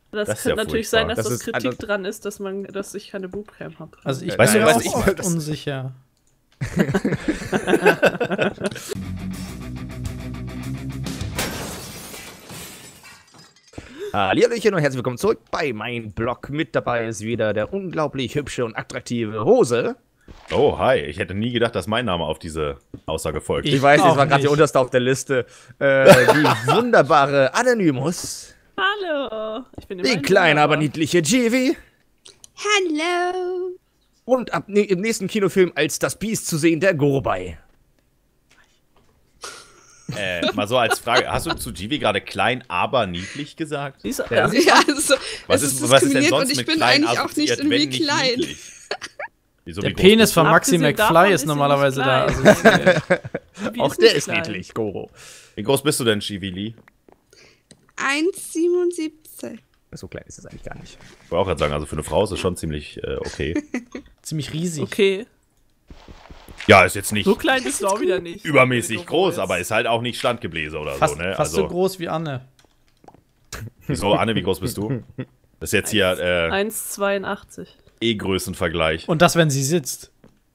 Das könnte natürlich sein, dass Das das ist Kritik also- dran ist, dass ich keine Boobcam habe. Also ich Weißt bin du, mir was auch ich- oft das- unsicher. Hallihallöchen und herzlich willkommen zurück bei meinem Blog. Mit dabei ist wieder der unglaublich hübsche und attraktive Hose. Oh, hi. Ich hätte nie gedacht, dass mein Name auf diese Aussage folgt. Ich Ich weiß, auch das war gerade die nicht. unterste auf der Liste. Die wunderbare Anonymous. Hallo! Ich bin Die kleine, aber niedliche Jivi. Hallo. Und im nächsten Kinofilm als das Biest zu sehen, der Gorbei. Mal so als Frage, hast du zu Jivi gerade klein, aber niedlich gesagt? Ja. Ja. Ja, also, Was es ist, ist was ist denn diskriminiert sonst und ich mit bin klein eigentlich auch nicht assoziiert, irgendwie wenn nicht klein. niedlich? Wieso, Der wie groß Penis bist du? von Maxi Abgesehen davon McFly ist ist sie normalerweise nicht da. klein. Also, Wie Auch der nicht ist klein? niedlich, Goro. Wie groß bist du denn, Jivi Lee? 1,77. So klein ist es eigentlich gar nicht. Ich wollte auch gerade sagen, also für eine Frau ist es schon ziemlich okay. ziemlich riesig. Okay, Ja, ist jetzt nicht so klein bist du auch wieder nicht. übermäßig groß, Jetzt. aber ist halt auch nicht Standgebläse oder Fast, so, ne? fast so groß wie Anne. Wieso, Anne, wie groß bist du? Das ist jetzt hier 1,82. E-Größenvergleich. Und das, wenn sie sitzt.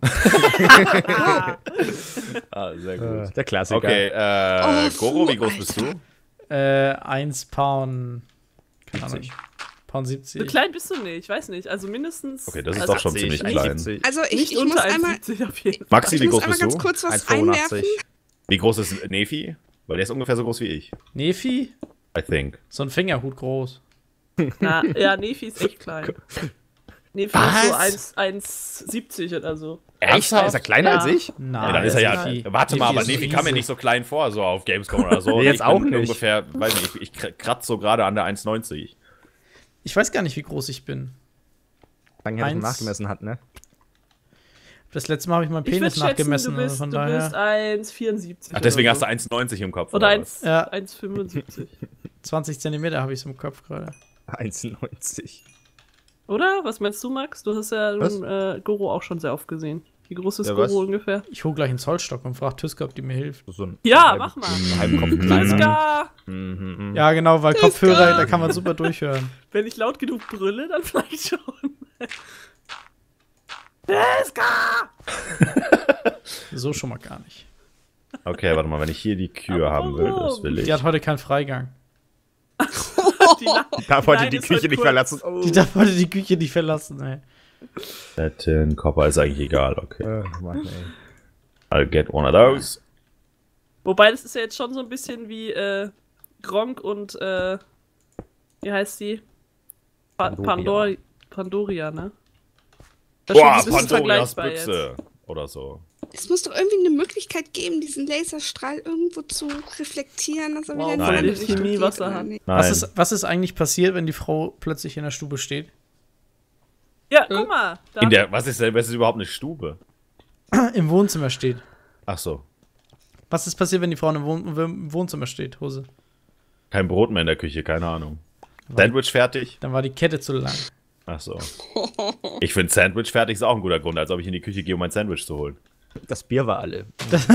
Ah, sehr gut. Der Klassiker. Okay, Oh, Goro, wie groß Alter. bist du? 1 Pound. Keine Ahnung. 70. Pound So 70. klein bist du nicht, ich weiß nicht. Also mindestens. Okay, das ist also doch schon ziemlich klein. Also Nicht ich muss unter einmal, 1,70 auf jeden Fall. Maxi, ich wie muss groß einmal bist ganz du? kurz was 1,85. einwerfen. Wie groß ist Nefi? Weil der ist ungefähr so groß wie ich. Nefi? I think. So ein Fingerhut groß. Ja, Nefi ist echt klein. Nefi ist so 1,70 oder so. Ernsthaft? Ist er kleiner Ja. als ich? Nein, Ja, dann ist er ja. Nefi. Warte mal, aber ist Nefi kam mir riesig. nicht so klein vor, so auf Gamescom oder so. Nee, jetzt Ich auch bin nicht. Ungefähr, weiß nicht, ich kratze so gerade an der 1,90. Ich weiß gar nicht, wie groß ich bin. Lange her, dass man 1. nachgemessen hat, ne? Das letzte Mal habe ich meinen Ich würde Penis schätzen, nachgemessen. du bist, von du bist daher 1,74. Ach, deswegen oder hast du 1,90 im Kopf. Oder was? Ja. 1,75. 20 Zentimeter habe ich so im Kopf gerade. 1,90. Oder? Was meinst du, Max? Du hast ja Was? Goro auch schon sehr oft gesehen. Wie groß ist Ja, Goro was? ungefähr? Ich hole gleich einen Zollstock und frage Tuska, ob die mir hilft. So ein Ja, halb- mach mal. einen halben Kopf kleiner. Tuska! Ja, genau, weil Tuska! Kopfhörer, da kann man super durchhören. Wenn ich laut genug brülle, dann vielleicht schon. Tuska! So schon mal gar nicht. Okay, warte mal, wenn ich hier die Kühe Aber haben will, das warum? will ich. Die hat heute keinen Freigang. Die La- Darf heute Nein, die ist Küche halt nicht kurz. verlassen. Oh. Die darf heute die Küche nicht verlassen, ey. Satin, Copper ist eigentlich egal, okay. Mann, ey. I'll get one of those. Wobei, das ist ja jetzt schon so ein bisschen wie Gronk und wie heißt die? Pandoria. Pandoria, ne? Das ist Boah, schon so ein bisschen Pandorias vergleichbar jetzt. Büchse. Oder so. Es muss doch irgendwie eine Möglichkeit geben, diesen Laserstrahl irgendwo zu reflektieren, dass er Wow, wieder in Nein. die andere weil die Richtung Chemie geht, Wasser oder hat. nicht? Nein. Was ist eigentlich passiert, wenn die Frau plötzlich in der Stube steht? Ja, guck mal. Da In der, was ist überhaupt eine Stube? Im Wohnzimmer steht. Ach so. Was ist passiert, wenn die Frau im Wohnzimmer steht, Hose? Kein Brot mehr in der Küche, keine Ahnung. Sandwich fertig? Dann war die Kette zu lang. Ach so. Ich finde Sandwich fertig ist auch ein guter Grund, als ob ich in die Küche gehe, um mein Sandwich zu holen. Das Bier war alle.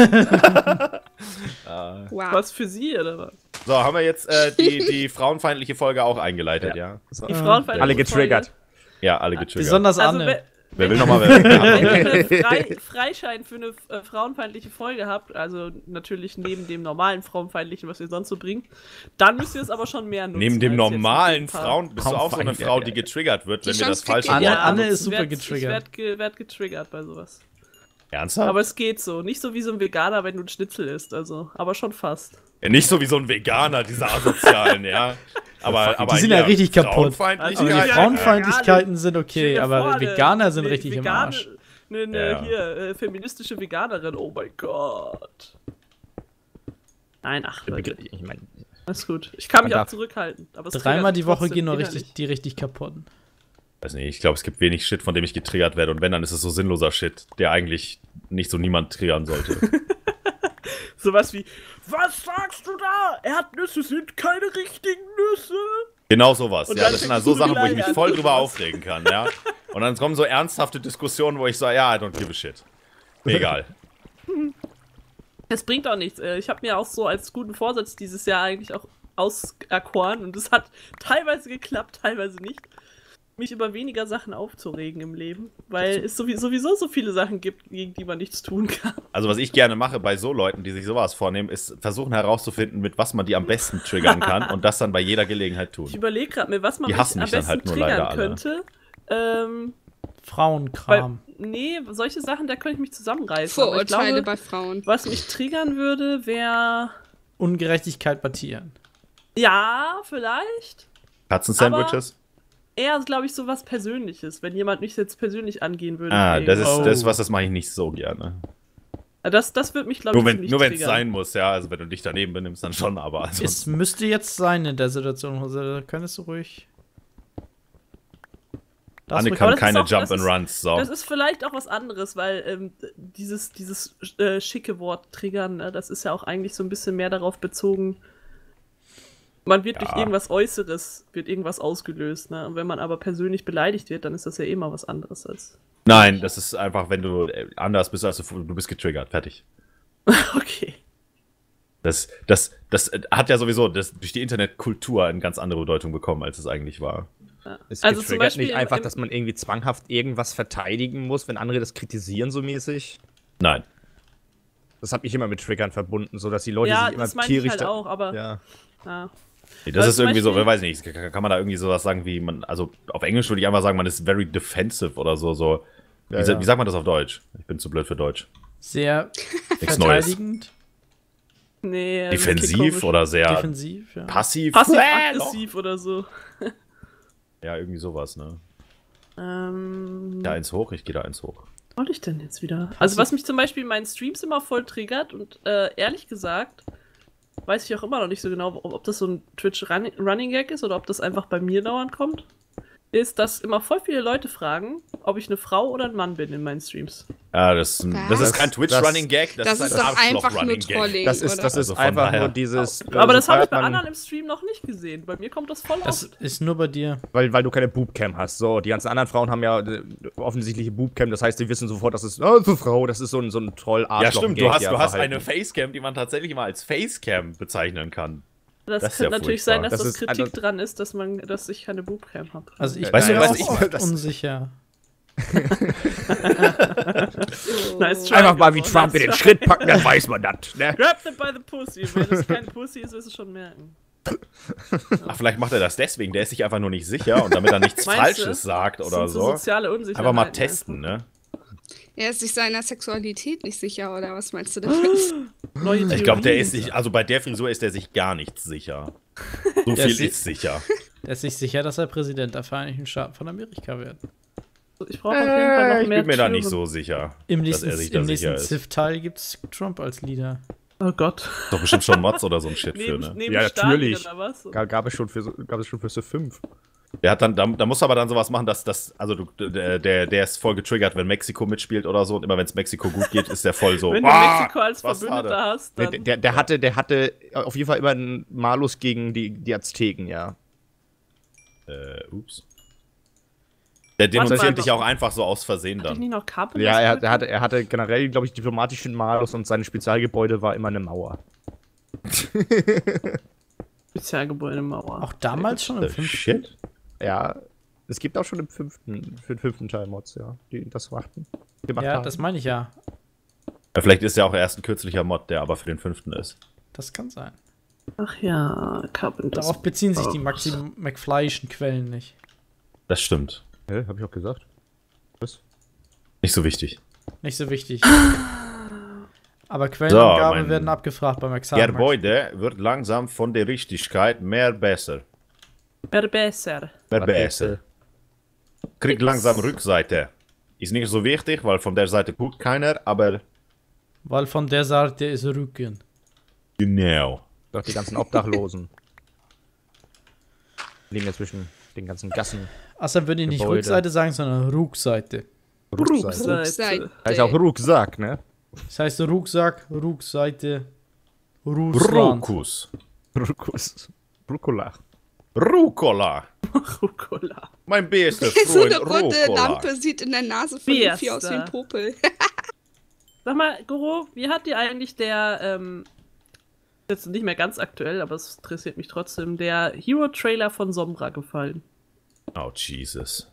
Wow. was für sie, oder was? So, haben wir jetzt die frauenfeindliche Folge auch eingeleitet, ja? So. Die Frauenfeindliche Alle getriggert. Ja, alle getriggert. Besonders Also, Anne. Wer will nochmal wenn ihr wer? einen Freischein für eine frauenfeindliche Folge habt, also natürlich neben dem normalen frauenfeindlichen, was ihr sonst so bringt, dann müsst ihr es aber schon mehr nutzen. Neben dem als jetzt normalen ein paar- Frauen bist du auch so eine Frauenfeind, Frau, ja, die ja. getriggert wird, wenn Die wir das Chance falsch kriegt Anne, Ja, Anne ich ist super werd- getriggert. Ich werd getriggert bei sowas. Ernsthaft? Aber es geht so. Nicht so wie so ein Veganer, wenn du ein Schnitzel isst, also. Aber schon fast. Ja, nicht so wie so ein Veganer, diese Asozialen, ja. Aber sind ja hier, richtig kaputt. Frauenfeindlichkeit, Aber die Ja, Frauenfeindlichkeiten sind Stell okay, dir aber vor, eine Veganer sind richtig im Vegane- Arsch. Ja. Hier, feministische Veganerin, oh mein Gott. Nein, ach, Leute, Ich meine, alles gut. Ich kann mich Man auch darf- zurückhalten. Aber es Dreimal triggert die Woche trotzdem gehen noch innerlich. die richtig kaputt. Weiß nicht, ich glaube, es gibt wenig Shit, von dem ich getriggert werde. Und wenn, dann ist es so sinnloser Shit, der eigentlich nicht so niemand triggern sollte. Sowas wie, was sagst du da? Erdnüsse sind keine richtigen Nüsse. Genau sowas. Und Ja, dann das sind halt fängst so du Sachen, wo ich mich gleich voll an. drüber aufregen kann, ja. Und dann kommen so ernsthafte Diskussionen, wo ich sage, ja, I don't give a shit. Mir egal. Es bringt auch nichts. Ich habe mir auch so als guten Vorsatz dieses Jahr eigentlich auch auserkoren und es hat teilweise geklappt, teilweise nicht, mich über weniger Sachen aufzuregen im Leben, weil es sowieso so viele Sachen gibt, gegen die man nichts tun kann. Also was ich gerne mache bei so Leuten, die sich sowas vornehmen, ist versuchen herauszufinden, mit was man die am besten triggern kann und das dann bei jeder Gelegenheit tun. Ich überlege gerade mir, was man Die mich hassen am mich dann besten halt nur triggern leider alle. könnte. Frauenkram. Nee, solche Sachen, da könnte ich mich zusammenreißen. Vorurteile aber ich glaube, bei Frauen. was mich triggern würde, wäre... Ungerechtigkeit bei Tieren. Ja, vielleicht. Katzensandwiches? Eher, glaube ich, so was Persönliches, wenn jemand mich jetzt persönlich angehen würde. Ah, wegen- das mache ich nicht so gerne. Das wird mich, glaube ich, Nur ziemlich wenn es triggern. sein muss, ja. Also wenn du dich daneben benimmst, dann schon, aber Es ansonsten. müsste jetzt sein in der Situation, Hose. Da könntest du ruhig. Anne Aber kann das ist keine auch- das Jump-and-Runs, so. Das ist vielleicht auch was anderes, weil dieses schicke Wort triggern, das ist ja auch eigentlich so ein bisschen mehr darauf bezogen, man wird durch irgendwas Äußeres, wird irgendwas ausgelöst, ne? Und wenn man aber persönlich beleidigt wird, dann ist das ja immer was anderes als... Nein, das ist einfach, wenn du anders bist, als du bist getriggert. Fertig. Okay. Das hat ja sowieso durch die Internetkultur eine ganz andere Bedeutung bekommen, als es eigentlich war. Es Also zum getriggert Beispiel nicht einfach, im- dass man irgendwie zwanghaft irgendwas verteidigen muss, wenn andere das kritisieren so mäßig. Nein. Das habe ich immer mit Triggern verbunden, so dass die Leute Ja, sich immer das meine ich tierisch halt auch, aber... Ja. Ja. Nee, das Also ist zum irgendwie so, Beispiel- ich weiß nicht, kann man da irgendwie sowas sagen wie, also auf Englisch würde ich einfach sagen, man ist very defensive oder so. Ja, Wie sagt man das auf Deutsch? Ich bin zu blöd für Deutsch. Sehr Nichts Neues. verteidigend, Nee, das klingt Defensiv komisch. oder sehr defensiv, ja. passiv? Passiv-aggressiv oder so. Ja, irgendwie sowas, ne? Ähm, Da eins hoch, ich gehe da eins hoch. was wollte ich denn jetzt wieder? Also was mich zum Beispiel in meinen Streams immer voll triggert und ehrlich gesagt weiß ich auch immer noch nicht so genau, ob das so ein Twitch-Running Gag ist oder ob das einfach bei mir dauernd kommt, ist, dass immer voll viele Leute fragen, ob ich eine Frau oder ein Mann bin in meinen Streams. Ja, das ist kein Das- Twitch-Running-Gag, Das ist ein doch einfach nur Arschloch-Running-Gag. Trolling, Das ist oder? Also von einfach daher. nur dieses. Aber das habe ich bei sobald man- anderen im Stream noch nicht gesehen. Bei mir kommt das voll Das oft. ist nur bei dir. Weil du keine Boobcam hast. So, die ganzen anderen Frauen haben ja offensichtliche Boobcam, das heißt, die wissen sofort, das ist eine Frau, das ist so ein troll Ja, stimmt, du hast eine Facecam, die man tatsächlich mal als Facecam bezeichnen kann. Das das ist könnte ja natürlich furchtbar. sein, dass Das das ist Kritik also- dran ist, dass ich keine Boobcam habe. Also ich Weißt bin du, ja was auch ich- oft das- unsicher. Nice try, Einfach mal wie Gabor, Trump in nice den try. Schritt packen, dann weiß man das. Ne? Grab them by the pussy. Wenn das kein Pussy ist, wirst du schon merken. Ach, vielleicht macht er das deswegen, der ist sich einfach nur nicht sicher und damit er nichts Meinst du? Falsches sagt Das oder sind so. soziale Unsicherheiten. Einfach mal testen, ne? Er ist sich seiner Sexualität nicht sicher, oder was meinst du Ah. damit? Neue Ich glaube, der Theorien. ist sich, also bei der Frisur ist der sich gar nicht sicher. So Der viel ist- ist sicher. Der ist sich sicher, dass er Präsident der Vereinigten Staaten von Amerika wird. Ich brauche auf jeden Fall noch Ich mehr bin mir da nicht Türen. so sicher, Im dass er sich da nächsten sicher ist. Civ-Teil gibt es Trump als Leader. Oh Gott. Ist doch bestimmt schon Mods oder so ein Shit für, ne? Neben Ja, Stalin natürlich. Oder was? Gab es schon für Civ 5. Der hat dann, da musst du aber dann sowas machen, der ist voll getriggert, wenn Mexiko mitspielt oder so. Und immer wenn es Mexiko gut geht, ist der voll so. Wenn du "Ah, Mexiko als was Verbündeter schade." hast, dann... Der hatte auf jeden Fall immer einen Malus gegen die Azteken, ja. Ups. Der denunziert Warte mal, dich auch einfach so aus Versehen Hatte ich dann. nicht noch Carpenters? Ja, er Brücke? hatte generell, glaube ich, diplomatischen Malus und sein Spezialgebäude war immer eine Mauer. Spezialgebäudemauer. Auch damals schon im 5. Shit. Ja, es gibt auch schon für den fünften Teil Mods, ja, die das gemacht Ja, haben. das meine ich ja. Ja, vielleicht ist ja auch erst ein kürzlicher Mod, der aber für den 5. ist. Das kann sein. Ach ja, Carpenters. Darauf beziehen sich die Oh. Maxi McFlyschen Quellen nicht. Das stimmt. Ja, hab ich auch gesagt. Was? Nicht so wichtig. Nicht so wichtig. Aber Quellenangaben mein werden abgefragt beim Examen. Gebäude wird langsam von der Richtigkeit mehr besser. Wer besser. Mehr besser. Kriegt langsam Rückseite. Ist nicht so wichtig, weil von der Seite guckt keiner, aber Weil von der Seite ist Rücken. genau. Doch die ganzen Obdachlosen. Liegen ja zwischen den ganzen Gassen. Also dann würde ich nicht Gebäude. Rückseite sagen, sondern Rückseite. Rückseite. Seite. Heißt auch Rucksack, ne? Das heißt Rucksack, Rückseite, Russland. Rukus. Ruckus. Rucola. Rucola. Rucola. Mein bester So Freund eine runde Rucola. Lampe sieht in der Nase von dem Vieh aus wie ein Fiesta. Popel. Sag mal, Goro, wie hat dir eigentlich der Jetzt nicht mehr ganz aktuell, aber es interessiert mich trotzdem. Der Hero-Trailer von Sombra gefallen. Oh, Jesus.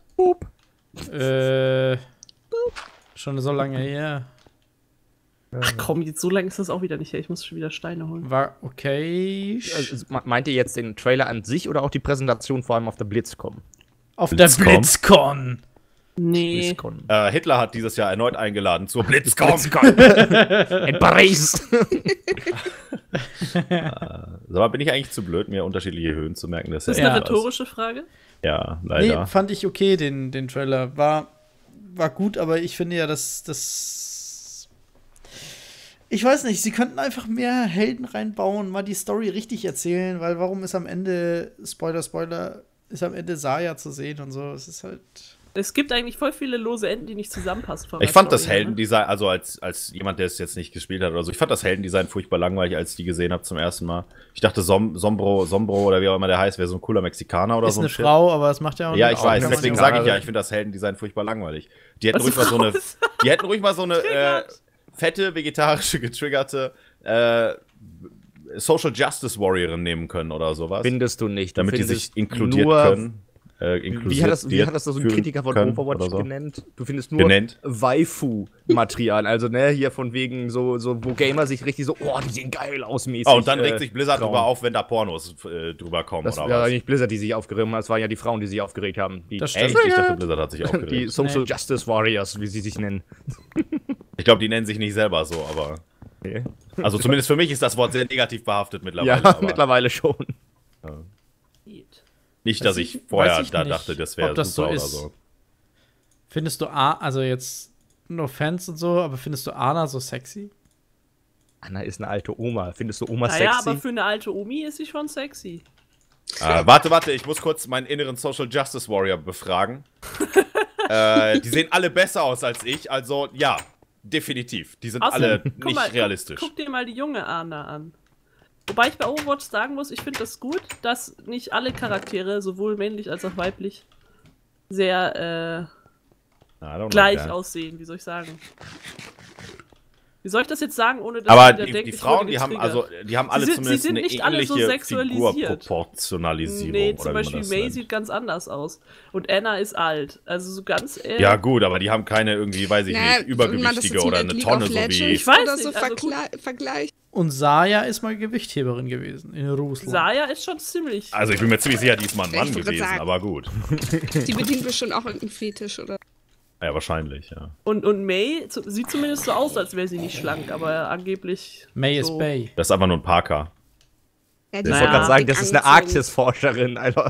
Schon so lange her. Ach komm, jetzt so lange ist das auch wieder nicht her. Ich muss schon wieder Steine holen. War okay. Also, meint ihr jetzt den Trailer an sich oder auch die Präsentation vor allem auf der BlitzCon? Auf BlitzCon? der BlitzCon. Nee. BlitzCon. Hitler hat dieses Jahr erneut eingeladen zur BlitzCon. In Paris! Sag mal, bin ich eigentlich zu blöd, mir unterschiedliche Höhen zu merken? Das Das ist ja eine krass. rhetorische Frage. Ja, Nee, leider. fand ich okay, den Trailer. War gut, aber ich finde ja, dass ich weiß nicht, sie könnten einfach mehr Helden reinbauen, mal die Story richtig erzählen, weil warum ist am Ende, Spoiler, ist am Ende Saya zu sehen und so. Es ist halt. Es gibt eigentlich voll viele lose Enden, die nicht zusammenpassen. von Ich der fand das Story, ne? Heldendesign, also als jemand, der es jetzt nicht gespielt hat oder so, ich fand das Heldendesign furchtbar langweilig, als ich die gesehen habe zum ersten Mal. Ich dachte, Sombro oder wie auch immer der heißt, wäre so ein cooler Mexikaner oder Ist so eine Shit. Frau, aber es macht ja auch Ja, nicht ich weiß, eine deswegen Mexikanerin. sage ich ja, ich finde das Heldendesign furchtbar langweilig. Die hätten Was ruhig mal so eine, raus? die hätten ruhig mal so eine Triggert. fette, vegetarische, getriggerte Social Justice Warriorin nehmen können oder sowas. Findest du nicht. Du Damit die findest sich inkludiert nur, können. Wie hat das so ein fühlen Kritiker von können Overwatch oder so. genannt? Du findest nur Genannt? Waifu-Material. Also, ne, hier von wegen so, wo Gamer sich richtig so, oh, die sehen geil aus mäßig. Oh, und dann regt sich Blizzard trauen. drüber auf, wenn da Pornos drüber kommen, Das oder war ja was? nicht Blizzard, die sich aufgeregt haben, das waren ja die Frauen, die sich aufgeregt haben. Die, Das stimmt. Echt? Ich dachte, Blizzard hat sich die aufgeregt. Social Nee. Justice Warriors, wie sie sich nennen. Ich glaube, die nennen sich nicht selber so, aber. Okay. Also zumindest für mich ist das Wort sehr negativ behaftet mittlerweile. Ja, aber mittlerweile schon. nicht, dass Weiß ich ich- vorher weiß ich da nicht, dachte, das wäre ob das super so oder ist. so. Findest du also jetzt no Fans und so, aber findest du Ana so sexy? Anna ist eine alte Oma. Findest du Oma Naja, sexy? aber für eine alte Omi ist sie schon sexy. Warte, ich muss kurz meinen inneren Social Justice Warrior befragen. Die sehen alle besser aus als ich, also ja, definitiv. Die sind alle Guck nicht mal, realistisch. Guck dir mal die junge Ana an. Wobei ich bei Overwatch sagen muss, ich finde das gut, dass nicht alle Charaktere, sowohl männlich als auch weiblich, sehr I don't like gleich that. aussehen. Wie soll ich sagen? Wie soll ich das jetzt sagen, ohne dass Aber jeder die denkt, ich Frauen, wurde die haben, getriggert? also, die haben alle Sie zumindest sind eine nicht alle so ähnliche sexualisiert. Figurproportionalisierung. Nee, oder zum wie man Beispiel das May nennt. sieht ganz anders aus. Und Anna ist alt. Also so ganz Ja, gut, aber die haben keine irgendwie, weiß ich Na, nicht, wenn man das übergewichtige jetzt oder mit eine League Tonne, of so Legends wie. Ich weiß oder nicht, so also gut. vergleicht. Und Saya ist mal Gewichtheberin gewesen in Russland. Saya ist schon ziemlich. Also ich bin mir ziemlich sicher, die ist mal ein Ich Mann wollte gewesen, sagen. aber gut. Die bedient bestimmt auch irgendeinen Fetisch, oder? Ja, wahrscheinlich, ja. Und May sieht zumindest so aus, als wäre sie nicht schlank, aber angeblich. May is so. Bay. Das ist einfach nur ein Parker. Ja, Ich die Naja. wollte gerade sagen, dick das ist eine angezogen. Arktis-Forscherin, Alter.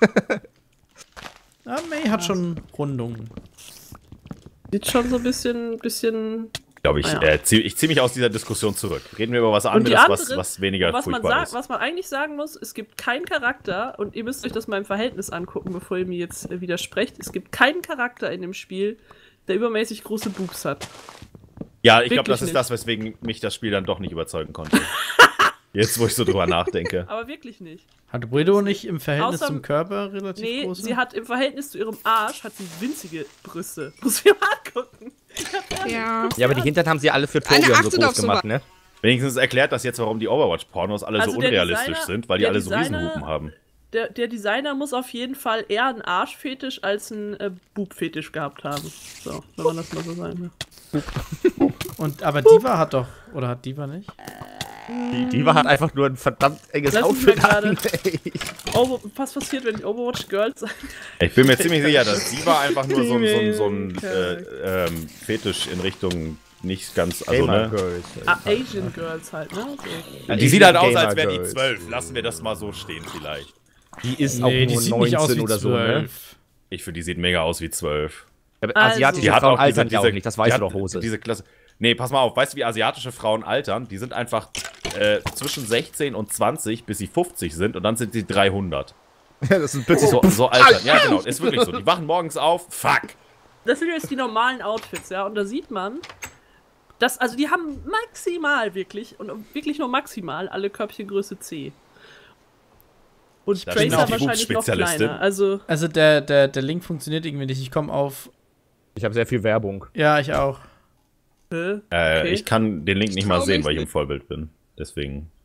Ja, May hat schon Rundungen. Sieht schon so ein bisschen. Glaube ich, Ah, ja. ich ziehe mich aus dieser Diskussion zurück. Reden wir über was Und die anderes, andere, was weniger was man furchtbar sagt, ist. was man eigentlich sagen muss, es gibt keinen Charakter, und ihr müsst euch das mal im Verhältnis angucken, bevor ihr mir jetzt widersprecht. Es gibt keinen Charakter in dem Spiel, der übermäßig große Boobs hat. Ja, ich glaube, Wirklich das ist nicht. das, weswegen mich das Spiel dann doch nicht überzeugen konnte. Jetzt, wo ich so drüber nachdenke. Aber wirklich nicht. Hat Widow nicht im Verhältnis Außer- zum Körper relativ Nee, große? sie hat im Verhältnis zu ihrem Arsch hat sie winzige Brüste. Muss ich mal angucken. Ja. Ja, aber die Hintern haben sie alle für Eine Tobian so achtet groß auf sowas. gemacht, ne? Wenigstens erklärt das jetzt, warum die Overwatch-Pornos alle Also so der unrealistisch Designer- sind, weil die der alle so Designer- Riesenhupen haben. Der Designer muss auf jeden Fall eher einen Arschfetisch als einen Boob-Fetisch gehabt haben. So, wenn man das mal so sagen will. Und, aber Diva hat doch, oder hat Diva nicht? Die war halt einfach nur ein verdammt enges Lass mich Outfit mal an, ey. Was passiert, wenn die Overwatch Girls sein? Ich bin mir ziemlich sicher, dass die war einfach nur so ein Okay. Fetisch in Richtung nicht ganz, also ne? Asian Girls halt, ne? So. Die sieht halt aus, Gamer als wäre die Girls. 12. Lassen wir das mal so stehen vielleicht. Die ist Nee, auch die nur sieht 19 nicht aus wie oder so, ne? 12. Ich finde, die sieht mega aus wie 12. Aber Also- asiatische Die hat Frauen auch altern ja auch nicht, das die weißt hat du doch, Hose. Diese Klasse. Nee, pass mal auf, weißt du, wie asiatische Frauen altern? Die sind einfach zwischen 16 und 20, bis sie 50 sind und dann sind sie 300. Das ist plötzlich so. So altern. Ja, genau, ist wirklich so. Die wachen morgens auf, fuck. Das sind jetzt die normalen Outfits, ja, und da sieht man, dass, also die haben maximal wirklich, und wirklich nur maximal, alle Körbchengröße C. Und Da Tracer sind auch die wahrscheinlich noch Boobs-Spezialistin. kleiner, also, Also der Link funktioniert irgendwie nicht. Ich komme auf. Ich habe sehr viel Werbung. Ja, ich auch. okay. Ich kann den Link nicht mal Traurig sehen, weil ich im nicht. Vollbild bin. Deswegen.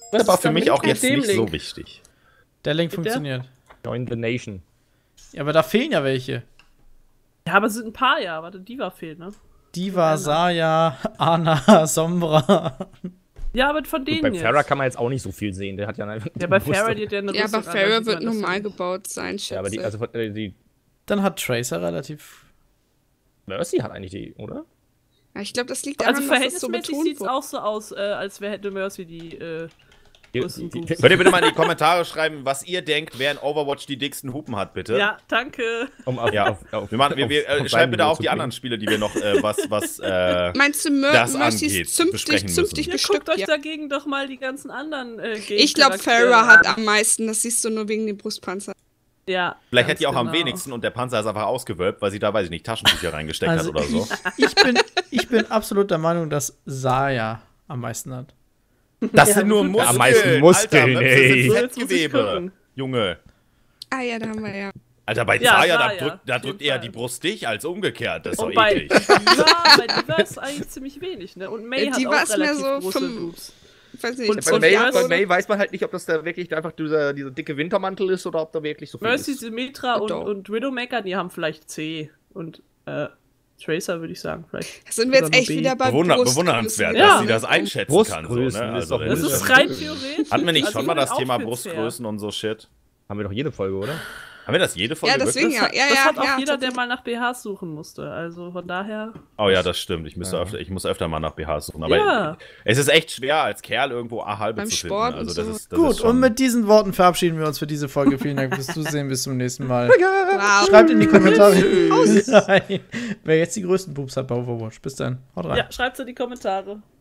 Das war für mich auch jetzt Dem nicht so Link? wichtig. Der Link Geht der? funktioniert. Join the Nation. Ja, aber da fehlen ja welche. Ja, aber es sind ein paar, ja. Warte, Diva fehlt, ne? Diva, Saya, Ana, Sombra. Ja, aber von Gut, denen bei jetzt. Farrah kann man jetzt auch nicht so viel sehen. Der hat ja eine Ja, bei Brüste. Farrah, die hat ja eine Ja, aber Rüstung an, da Farrah sieht wird man das normal ja. gebaut sein, schätze Ja, aber die Dann hat Tracer relativ. Mercy hat eigentlich die, oder? Ja, ich glaube, das liegt Also daran, dass das so verhältnismäßig betont sieht es wurde. auch so aus, als wäre hätte Mercy die größten Boobs. Könnt ihr bitte mal in die Kommentare schreiben, was ihr denkt, wer in Overwatch die dicksten Hupen hat, bitte? Ja, danke. Um auf, Ja, schreibt bitte auch die anderen Spiele, die wir noch, Meinst du, das Mercy angeht, ist besprechen zünftig Ihr bestückt? guckt euch Ja. dagegen doch mal die ganzen anderen Ich glaube, Farrah hat am meisten. Das siehst du nur wegen dem Brustpanzer. Ja. Vielleicht ganz hat die auch am genau. wenigsten und der Panzer ist einfach ausgewölbt, weil sie da, weiß ich nicht, Taschentücher reingesteckt Also hat oder so. Ich bin absolut der Meinung, dass Saya am meisten hat. Das sind nur Muskeln. am meisten Muskeln, Alter, Möpse ey. sind Jetzt muss ich Fettgewebe. gucken. Junge. Ah ja, da haben wir ja. Alter, bei Ja, Saya, Saya, da auf drückt jeden eher Fall. die Brust dich als umgekehrt. Das ist doch Und bei eklig. Diva ist eigentlich ziemlich wenig, ne? Und May hat Diva auch ist mehr relativ so große fünf- Boobs. Ich weiß nicht. Und Bei Und May, Mercy- bei May weiß man halt nicht, ob das da wirklich einfach dieser dicke Wintermantel ist oder ob da wirklich so viel Mercy, ist. Symmetra Doch. und Widowmaker, die haben vielleicht C. Und Tracer würde ich sagen, vielleicht. Da sind wir jetzt Oder nur echt B. wieder bei Bewundernswert, Ja. dass sie das einschätzen kann. So, Brustgrößen ne? ist Also, doch Das Bullshit. ist rein theoretisch. hatten wir nicht Also schon mal das auch Thema find's fair. Brustgrößen und so Shit? Haben wir doch jede Folge, oder? Haben wir das jede Folge Ja, deswegen wirklich? ja. Das hat auch jeder, der mal nach BHs suchen musste. Also von daher. Oh ja, das stimmt. Ich muss öfter mal nach BHs suchen. Aber Ja. es ist echt schwer, als Kerl irgendwo A-Halbe Beim zu finden. Sport und Also so. das ist Gut, schon und mit diesen Worten verabschieden wir uns für diese Folge. Vielen Dank fürs Zusehen. Bis zum nächsten Mal. Wow. Schreibt in die Kommentare rein, wer jetzt die größten Boobs hat bei Overwatch. Bis dann. Haut rein. Ja, schreibt's in die Kommentare.